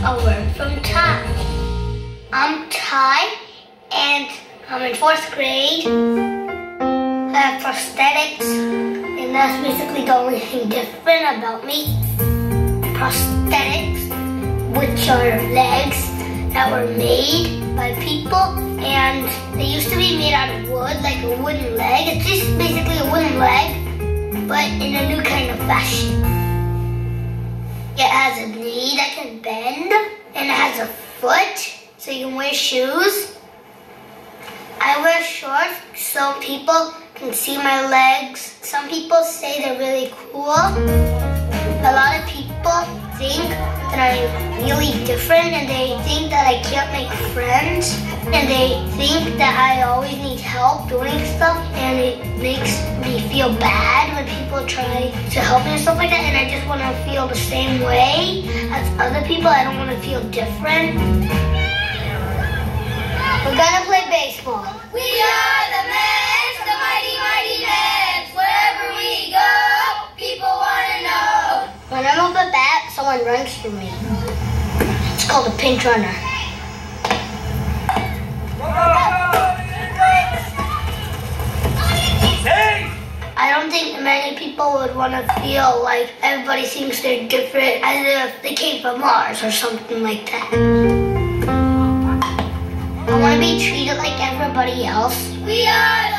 a word from Ty. I'm Ty, and I'm in 4th grade. I have prosthetics, and that's basically the only thing different about me. Prosthetics, which are legs that were made by people, and they used to be made out of wood, like a wooden leg. It's just basically a wooden leg, but in a new kind of fashion. It has a knee that can bend, and it has a foot, so you can wear shoes. I wear shorts so people can see my legs. Some people say they're really cool. A lot of people think that I'm really different, and they think that I can't make friends, and they think that I always need help doing stuff, and it makes me feel bad when people try to help me and stuff like that, and I just want to feel the same way as other people. I don't want to feel different. We're gonna play baseball. We are the Mets, the mighty, mighty Mets. Wherever we go, people want to know. When I'm up at bat, someone runs through me. It's called a pinch runner. I don't think many people would want to feel like everybody thinks they're different, as if they came from Mars or something like that. I want to be treated like everybody else. We are